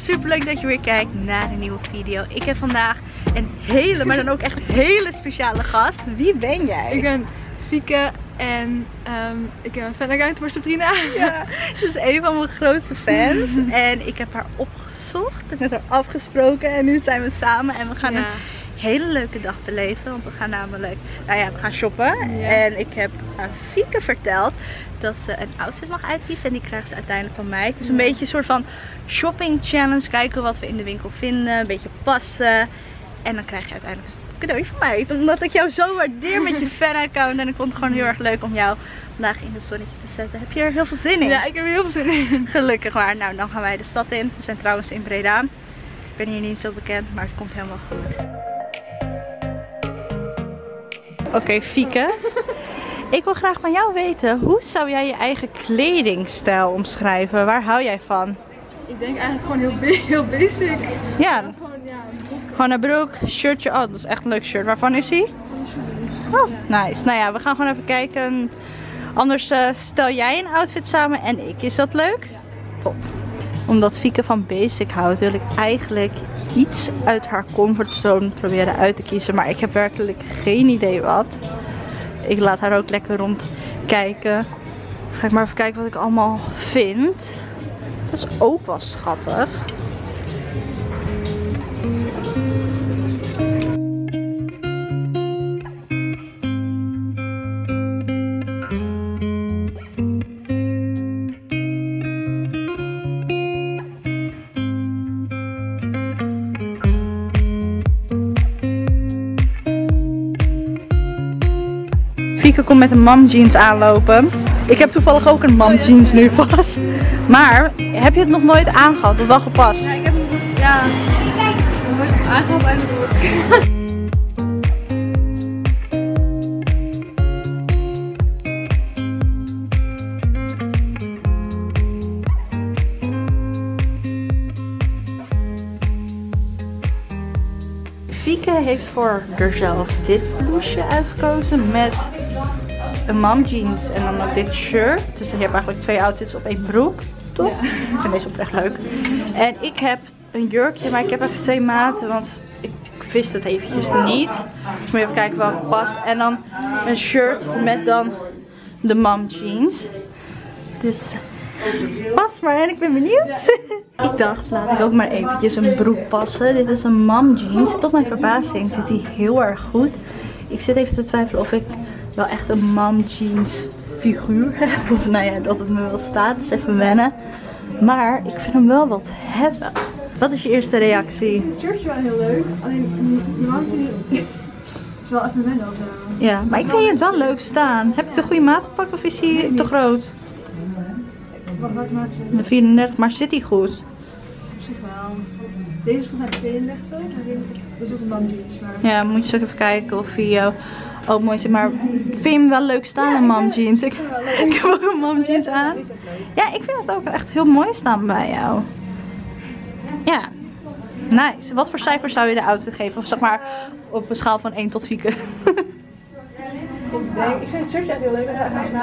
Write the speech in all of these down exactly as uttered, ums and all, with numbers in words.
super leuk dat je weer kijkt naar een nieuwe video. Ik heb vandaag een hele, maar dan ook echt een hele speciale gast. Wie ben jij? Ik ben Fieke en um, ik ben een fan-account voor Sabrina. Ja, ze is een van mijn grootste fans. En ik heb haar opgezocht en met haar afgesproken en nu zijn we samen en we gaan ja. een hele leuke dag beleven. Want we gaan namelijk, nou ja, we gaan shoppen. Ja. En ik heb aan Fieke verteld dat ze een outfit mag uitkiezen en die krijgt ze uiteindelijk van mij. Het is een ja. beetje een soort van shopping challenge. Kijken wat we in de winkel vinden, een beetje passen. En dan krijg je uiteindelijk een cadeautje van mij. Omdat ik jou zo waardeer met je fan-account. En ik vond het gewoon heel erg leuk om jou vandaag in het zonnetje te zetten. Heb je er heel veel zin in? Ja, ik heb er heel veel zin in. Gelukkig maar. Nou, dan gaan wij de stad in. We zijn trouwens in Breda. Ik ben hier niet zo bekend, maar het komt helemaal goed. Oké, okay, Fieke. Ik wil graag van jou weten, hoe zou jij je eigen kledingstijl omschrijven? Waar hou jij van? Ik denk eigenlijk gewoon heel, heel basic. Ja. Gewoon, ja, een broek. Gewoon een broek, shirtje. Oh, dat is echt een leuk shirt. Waarvan is hij? Oh, nice. Nou ja, we gaan gewoon even kijken. Anders uh, stel jij een outfit samen en ik. Is dat leuk? Ja. Top. Omdat Fieke van basic houdt, wil ik eigenlijk iets uit haar comfortzone proberen uit te kiezen. Maar ik heb werkelijk geen idee wat. Ik laat haar ook lekker rondkijken. Ga ik maar even kijken wat ik allemaal vind. Dat is ook wel schattig. Fieke komt met een mom jeans aanlopen. Ik heb toevallig ook een mom jeans nu vast. Maar heb je het nog nooit aangehad of wel gepast? Ja, ik heb het ja, nooit aangehad eigenlijk. Fieke heeft voor haarzelf dit blouseje uitgekozen met een mom jeans en dan ook dit shirt. Dus je hebt eigenlijk twee outfits op één broek. Top? Ja. Ik vind deze oprecht leuk. En ik heb een jurkje, maar ik heb even twee maten, want ik, ik wist het eventjes niet. Dus moet je even kijken welke past. En dan een shirt met dan de mom jeans. Dus pas maar en ik ben benieuwd. Ja. Ik dacht, laat ik ook maar eventjes een broek passen. Dit is een mom jeans. Tot mijn verbazing zit die heel erg goed. Ik zit even te twijfelen of ik wel echt een mom jeans figuur heb. Of nou ja, dat het me wel staat. Dus even wennen. Maar ik vind hem wel wat hebben. Wat is je eerste reactie? Het shirtje wel heel leuk. Alleen de mom jeans is wel even wennen of zo. Ja, maar ik vind het wel leuk staan. Heb ik de goede maat gepakt of is hij te groot? Wat maat is het? De vierendertig, maar zit hij goed? Op zich wel. Deze is volgens mij tweeëndertig. Dat is ook een mom jeans. Maar... Ja, moet je eens even kijken of hij jou ook mooi zit. Maar vind je hem wel leuk staan, ja, een mom jeans? Ik, ik heb ook een mom jeans aan. Ja, ik vind het ook echt heel mooi staan bij jou. Ja, nice. Wat voor cijfer zou je de outfit geven? Of zeg maar op een schaal van één tot Fieke. Ik denk, ik vind het shirtje echt heel leuk.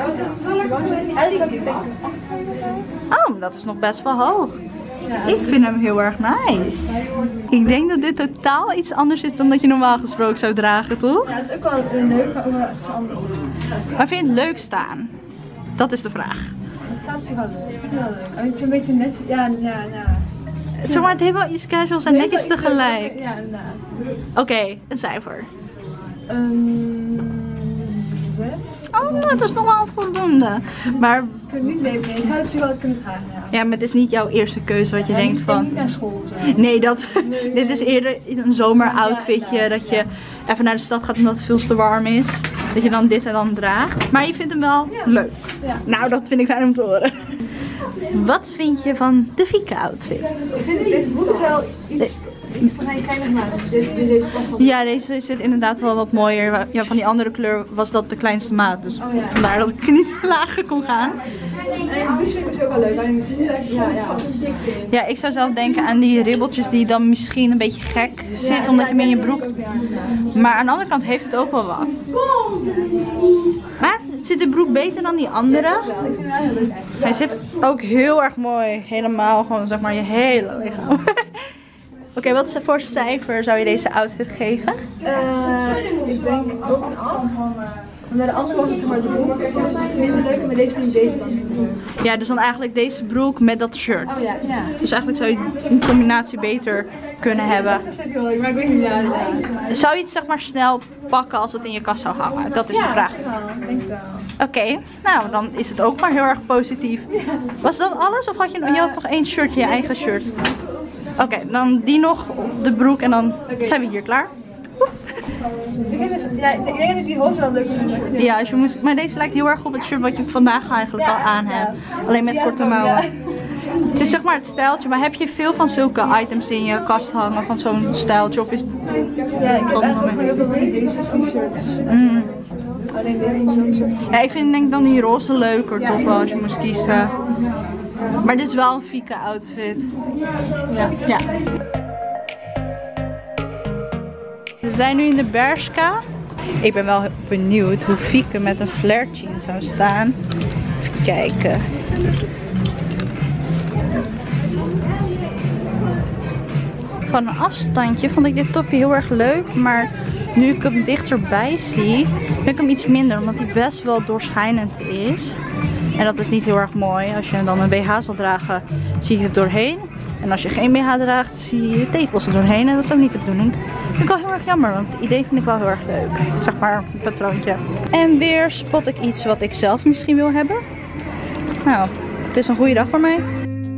Oh, dat is nog best wel hoog. Ik vind hem heel erg nice. Ik denk dat dit totaal iets anders is dan dat je normaal gesproken zou dragen, toch? Ja, het is ook wel leuk, maar het is anders. Maar vind je het leuk staan? Dat is de vraag. Het staat toch wel leuk. Ik vind het wel leuk. Het is een beetje netjes. Ja, ja, ja. Zeg maar, het heeft wel iets casuals en netjes tegelijk. Ja, inderdaad. Oké, okay, een cijfer. Um, zes. Oh, dat is nog wel voldoende. Maar ik vind het niet leuk, nee. Ik zou het je wel kunnen dragen, ja. Ja, maar het is niet jouw eerste keuze wat je ja, denkt van. Niet naar school zo. Nee, dat, nee, nee. Dit is eerder een zomeroutfitje. Ja, dat je ja. even naar de stad gaat omdat het veel te warm is. Dat je dan dit en dan draagt. Maar je vindt hem wel ja. leuk. Ja. Nou, dat vind ik fijn om te horen. Wat vind je van de Fieke outfit? Ik vind deze broek is wel iets, iets van een kleine maat. Deze, deze past wel. Ja, deze zit inderdaad wel wat mooier. Ja, van die andere kleur was dat de kleinste maat. Dus oh, ja. vandaar dat ik niet lager kon gaan. En de blouseje is ook wel leuk. Ja, ja. ja, ik zou zelf denken aan die ribbeltjes die dan misschien een beetje gek zitten. Ja, omdat je hem in je broek... Maar aan de andere kant heeft het ook wel wat. Maar zit de broek beter dan die andere? Ja, wel. Ik vind het wel heel leuk eigenlijk. Hij zit ook heel erg mooi. Helemaal gewoon zeg maar je hele lichaam. Oké, okay, wat voor cijfer zou je deze outfit geven? Uh, ik denk ook een acht. Maar de andere was het maar de broek. Ik vond het minder leuk, maar deze vind ik deze dan minder leuk. Ja, dus dan eigenlijk deze broek met dat shirt. Oh ja, ja. Dus eigenlijk zou je een combinatie beter kunnen hebben. Dat is heel leuk, maar ik weet niet, ja, ja. Zou je het zeg maar snel pakken als het in je kast zou hangen? Dat is Ja, de vraag. Ja, ik denk het wel. Oké, okay, nou dan is het ook maar heel erg positief. Was dat alles of had je, je had nog één shirtje, je eigen shirt? Oké, okay, dan die nog op de broek en dan okay. zijn we hier klaar. Ik denk, dus, ja, ik denk dat ik die roze wel leuk vind. Ja, als je moest, maar deze lijkt heel erg op het shirt wat je vandaag eigenlijk ja, al aan hebt. Ja. Alleen met ja, korte mouwen. Ja. Het is zeg maar het stijltje, maar heb je veel van zulke items in je kast hangen van zo'n stijltje of is het... Ja, ik heb eigenlijk ook heel veel van deze t-shirts. Mm. Alleen dit is zo'n Ja, ik vind denk dan die roze leuker ja, toch wel als je moest kiezen. Maar dit is wel een fieke outfit. Ja. Ja. We zijn nu in de Bershka. Ik ben wel benieuwd hoe Fieke met een flare jean zou staan. Even kijken. Van een afstandje vond ik dit topje heel erg leuk. Maar nu ik hem dichterbij zie, vind ik hem iets minder. Omdat hij best wel doorschijnend is. En dat is niet heel erg mooi. Als je dan een B H zal dragen, zie je het doorheen. En als je geen B H draagt, zie je je tepels er doorheen. En dat is ook niet de bedoeling. Dat vind ik wel heel erg jammer, want het idee vind ik wel heel erg leuk. Zeg maar een patroontje. En weer spot ik iets wat ik zelf misschien wil hebben. Nou, het is een goede dag voor mij.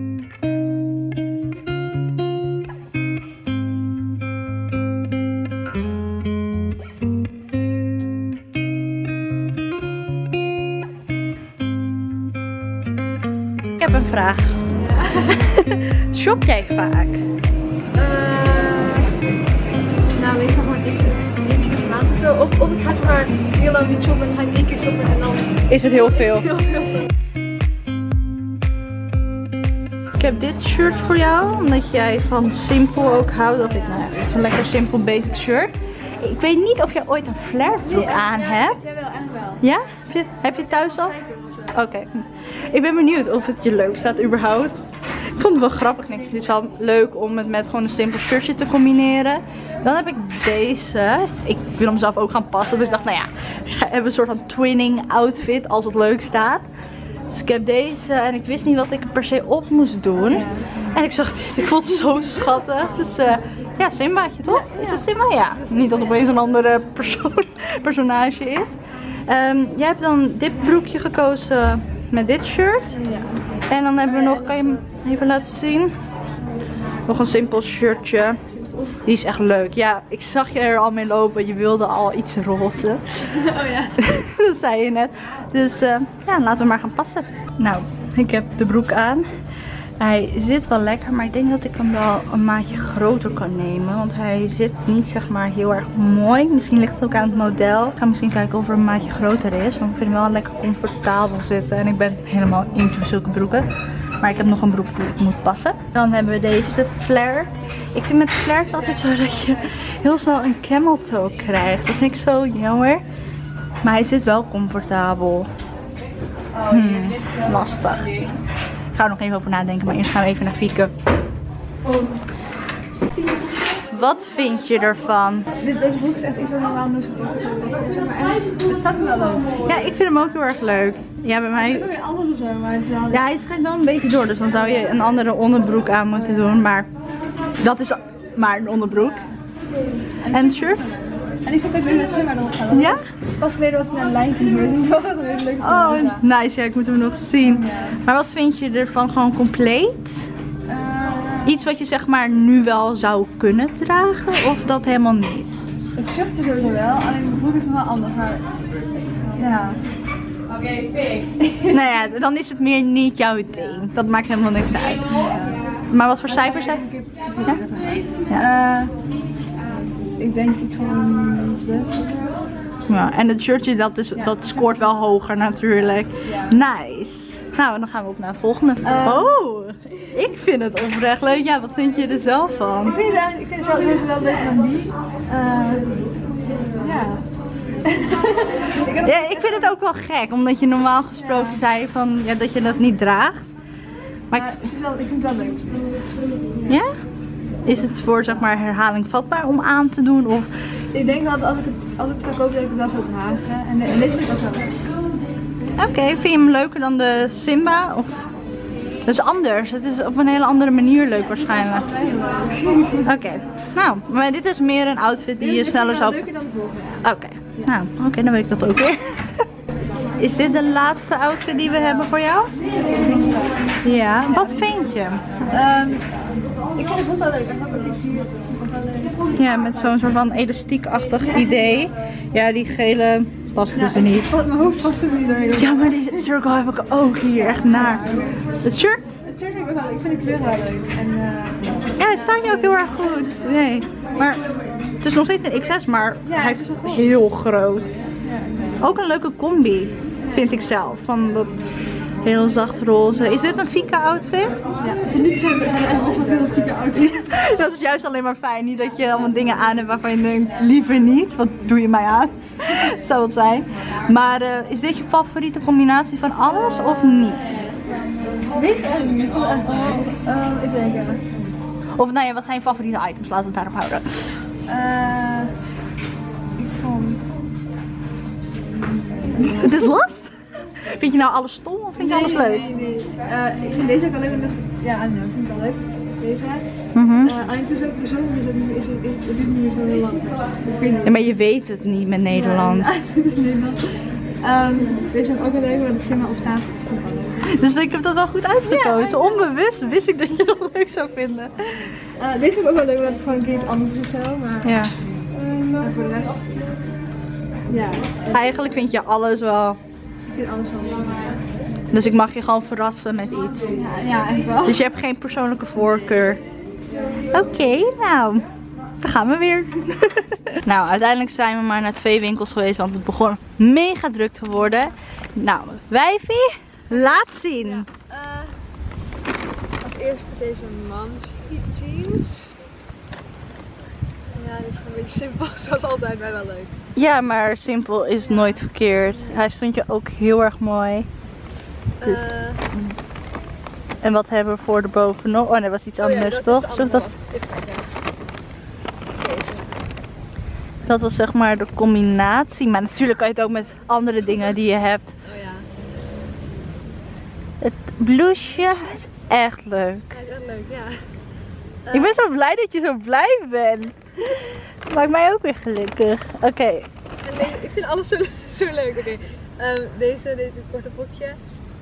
Ik heb een vraag. Shop jij vaak? Uh, nou, meestal gewoon één keer per maand of veel. Of, of ik ga maar heel lang niet shoppen en dan ga ik één keer shoppen en dan... Is het heel veel? Is het heel veel. Ik heb dit shirt voor jou, omdat jij van simpel ook houdt. Dat ik, nou, het is een lekker simpel basic shirt. Ik weet niet of jij ooit een flare broek nee, aan ja, hebt. Ja, wel, eigenlijk wel. Ja? Heb je, heb je thuis al? Oké. Okay. Ik ben benieuwd of het je leuk staat überhaupt. Ik vond het wel grappig. Ik denk, het is wel leuk om het met gewoon een simpel shirtje te combineren. Dan heb ik deze. Ik wil hem zelf ook gaan passen. Dus ik dacht, nou ja, we hebben een soort van twinning outfit als het leuk staat. Dus ik heb deze en ik wist niet wat ik er per se op moest doen. Ja. En ik zag dit, ik vond het zo schattig. Dus uh, ja, Simbaatje toch? Ja, ja. Is het Simba? Ja. Niet dat het opeens een andere persoon, personage is. Um, jij hebt dan dit broekje gekozen met dit shirt. Ja. En dan hebben we nog, kan je hem even laten zien? Nog een simpel shirtje. Die is echt leuk. Ja, ik zag je er al mee lopen. Je wilde al iets roze. Oh ja. Dat zei je net. Dus uh, ja, laten we maar gaan passen. Nou, ik heb de broek aan. Hij zit wel lekker, maar ik denk dat ik hem wel een maatje groter kan nemen. Want hij zit niet zeg maar heel erg mooi. Misschien ligt het ook aan het model. Ik ga misschien kijken of er een maatje groter is. Want ik vind hem wel lekker comfortabel zitten. En ik ben helemaal into zulke broeken. Maar ik heb nog een broek die ik moet passen. Dan hebben we deze flare. Ik vind met flare het altijd zo dat je heel snel een camel toe krijgt. Dat vind ik zo jammer. Maar hij zit wel comfortabel. Hmm, lastig. Ik ga er nog even over nadenken, maar eerst gaan we even naar Fieke. Wat vind je ervan? Dit, deze broek is echt iets wat normaal nooit zo is. Maar het staat me wel leuk. Ja, ik vind hem ook heel erg leuk. Ja, bij mij... Het is ook weer anders of zo, maar het is wel... Ja, hij schijnt wel een beetje door, dus dan zou je een andere onderbroek aan moeten doen. Maar dat is maar een onderbroek. En een shirt? En ik vond het ook weer met Simba erop gaan. Ja? Pas geleden was ik naar een lijntje geweest. Ik was echt een hele leuke Oh, nice. Ja, ik moet hem nog zien. Ja. Maar wat vind je ervan gewoon compleet? Uh, Iets wat je zeg maar nu wel zou kunnen dragen of dat helemaal niet? Het shirtje sowieso wel, alleen de broek is nog wel anders. Maar ja. Oké, okay, pik. Nou ja, dan is het meer niet jouw ding. Dat maakt helemaal niks uit. Ja. Maar wat voor cijfers heb je? Ja? Ja. Uh, ik denk iets van een zes. Ja, en het shirtje dat, is, ja. dat scoort wel hoger natuurlijk. Ja. Nice. Nou, dan gaan we op naar de volgende. Uh, oh, ik vind het oprecht leuk. Ja, wat vind je er zelf van? Ik vind het, ik vind het sowieso wel leuk van die. Uh, ja. ik, heb Ja, ik vind het ook wel gek, omdat je normaal gesproken ja. zei van, ja, dat je dat niet draagt. Maar ja, ik... Het is wel, ik vind het wel leuk. Ja? ja? Is het voor zeg maar herhaling vatbaar om aan te doen? Of... Ik denk dat als ik het, als ik het zou kopen, dat ik het wel zou dragen. En, en deze vind ik ook wel leuk. Oké, okay, vind je hem leuker dan de Simba? Of... Dat is anders. Het is op een hele andere manier leuk waarschijnlijk. Oké, okay. Nou, maar dit is meer een outfit die je sneller zou... leuker dan de volgende. Oké, okay. ja. nou, oké, okay, dan weet ik dat ook weer. Is dit de laatste outfit die we hebben voor jou? Ja, wat vind je? Um, ik vind het ook wel leuk. Ik vind het ook wel leuk. Ja, met zo'n soort van elastiekachtig idee. Ja, die gele past dus er niet. Mijn hoofd past er niet doorheen. Ja, maar deze cirkel heb ik ook hier, echt naar. Het shirt? Het shirt vind ik ook wel leuk. Ik vind de kleur wel leuk. En, uh, ja, het staat je ook heel erg goed. Nee, maar het is nog steeds een X S, maar ja, hij is heel groot. Ja, ook een leuke combi, vind ik zelf. Van dat heel zacht roze. Is dit een Fika outfit? Ja, tot nu toe zijn er echt best wel veel Fika outfits. Dat is juist alleen maar fijn. Niet dat je allemaal dingen aan hebt waarvan je denkt, liever niet. Wat doe je mij aan? Zou het zijn. Maar uh, is dit je favoriete combinatie van alles of niet? Weet ik eigenlijk niet. Uh, uh, even denken. Of nou ja, wat zijn je favoriete items? Laten we het daarop houden. Uh, ik vond... Het is last? Vind je nou alles stom of vind je nee, alles leuk? Nee, nee. Uh, ik vind deze ook wel leuk. Dus, ja, I don't know, ik vind het wel leuk. Deze. Mm-hmm. uh, alleen het is ook zo, dus het is het duurt niet zo heel lang. Dus ja, maar je weet het niet met Nederland. Ja, het is Nederland. Um, deze vind ik ook wel leuk, waar de Simba op staat. Dus ik heb dat wel goed uitgekozen. Ja, onbewust wist ik dat je dat leuk zou vinden. Uh, deze vind ik ook wel leuk, omdat het gewoon een keer iets anders is of zo. Maar ja. Uh, voor de rest. Ja. Eigenlijk vind je alles wel. Ik vind alles wel leuk. Dus ik mag je gewoon verrassen met iets. Ja, ja, echt wel. Dus je hebt geen persoonlijke voorkeur. Oké, okay, nou. Dan gaan we weer. Nou, uiteindelijk zijn we maar naar twee winkels geweest, want het begon mega druk te worden. Nou, wijfie, laat zien. Ja, uh, als eerste deze mom jeans. Ja, dit is gewoon een beetje simpel, zoals altijd, maar wel leuk. Ja, maar simpel is nooit verkeerd. Hij stond je ook heel erg mooi. Dus... Uh, en wat hebben we voor de bovenop? Oh, dat was iets anders, oh ja, dat toch? Zo dat... Even kijken. Deze. Dat was zeg maar de combinatie. Maar natuurlijk kan je het ook met andere dingen die je hebt. Oh ja. Het blouseje is echt leuk. Hij is echt leuk, ja. Uh, ik ben zo blij dat je zo blij bent. Maakt mij ook weer gelukkig. Oké. Okay. Ik vind alles zo, zo leuk. Oké. Okay. Um, deze, dit korte broekje.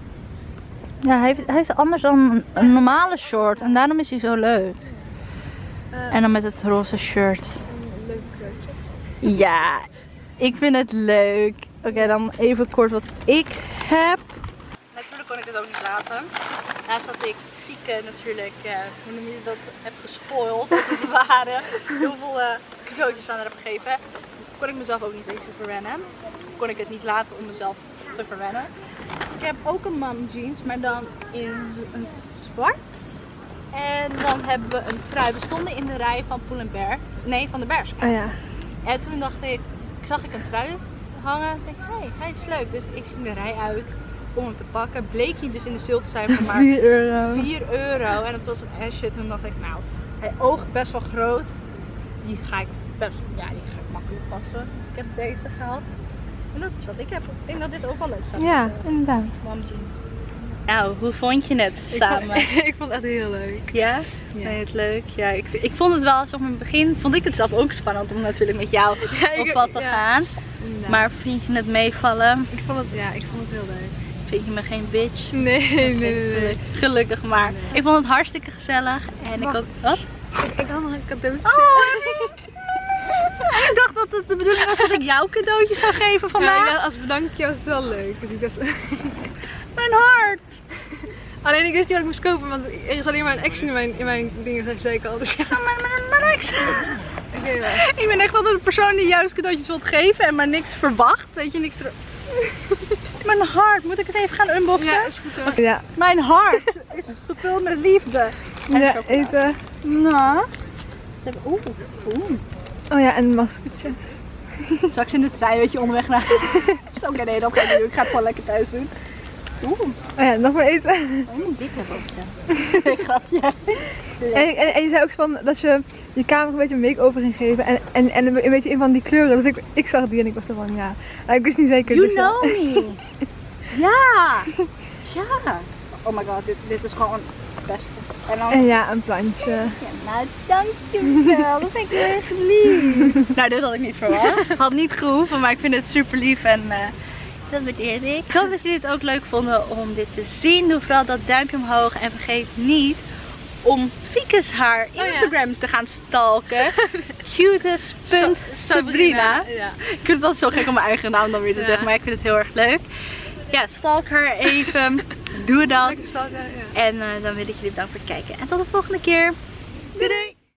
Ja, hij, hij is anders dan een normale short en daarom is hij zo leuk. Uh, en dan met het roze shirt. Leuke kleurtjes. Ja, ik vind het leuk. Oké, okay, dan even kort wat ik heb. Natuurlijk kon ik het ook niet laten. Naast dat ik Fieke natuurlijk, uh, hoe noem je dat, heb gespoild als het ware. Heel veel uh, cadeautjes aan haar heb gegeven. Kon ik mezelf ook niet even verwennen. Kon ik het niet laten om mezelf te verwennen. Ik heb ook een mom jeans, maar dan in een zwart. En dan hebben we een trui. We stonden in de rij van Pull and Bear. Nee, van de Bershka. Oh ja. En toen dacht ik, zag ik een trui hangen. Ik dacht, hé, hey, hij is leuk. Dus ik ging de rij uit om hem te pakken. Bleek hij dus in de sale te zijn voor maar vier euro. vier euro. En het was een Asje. Toen dacht ik, nou, hij oogt best wel groot. Die ga ik best, ja, die ga ik makkelijk passen. Dus ik heb deze gehaald. En dat is wat ik heb. Ik denk dat dit ook wel leuk zou zijn. Ja, inderdaad. Mom jeans. Nou, hoe vond je het samen? Ik vond, ik vond het echt heel leuk. Ja? Ja. Vind je het leuk? Ja, ik, ik vond het wel, zo in het begin vond ik het zelf ook spannend om natuurlijk met jou ja, ik, op pad te ja. gaan. Inderdaad. Maar vind je het meevallen? Ik vond het, ja, ik vond het heel leuk. Vind je me geen bitch? Nee, nee, nee. nee, nee. Gelukkig maar. Nee. Ik vond het hartstikke gezellig. En Wacht. ik ook... Wat? Ik, ik had nog een cadeautje. Oh, ik dacht dat het de bedoeling was dat ik jou cadeautje zou geven vandaag. Ja, als bedankje was het wel leuk. Dus ik was... Mijn hart! Alleen ik wist niet wat ik moest kopen, want er is alleen maar een action in mijn, in mijn dingen zeker al. Dus ja. Maar, maar, maar niks. Okay, wacht. Ik ben echt wel de persoon die juist cadeautjes wilt geven en maar niks verwacht. Weet je, niks er... Mijn hart, moet ik het even gaan unboxen? Ja, is goed hoor. Okay. Ja. Mijn hart is gevuld met liefde. En ja, eten. Nou. Oeh, oeh. Oh ja, en maskertjes. Straks in de trein, weet je, onderweg naar... Oké, okay, nee, dat ga ik niet doen. Ik ga het gewoon lekker thuis doen. Oeh. Oh ja, nog maar eten. Oh, je moet dit hebben opstaan. Nee, grapje. En, en, en je zei ook van dat je je kamer een beetje een make-over ging geven. En, en, en een beetje in van die kleuren. Dus ik, ik zag die en ik was er van ja. Maar ik wist niet zeker. You dus, know ja. me. Ja. Ja. Oh my god, dit, dit is gewoon het beste. En dan... En ja, een plantje. Ja, nou, dankjewel. Dat vind ik heel erg lief. Nou, dit had ik niet verwacht. Had niet gehoeven, maar ik vind het super lief en uh, dat waardeer ik. Ik hoop dat jullie het ook leuk vonden om dit te zien. Doe vooral dat duimpje omhoog en vergeet niet om Fiekes haar Instagram oh ja. te gaan stalken. Cutest punt Sabrina. Ja. Ik vind het altijd zo gek om mijn eigen naam dan weer te ja. zeggen, maar ik vind het heel erg leuk. Ja, stalk haar even. Doe dat. En uh, dan wil ik jullie bedanken voor het kijken. En tot de volgende keer. Doei doei!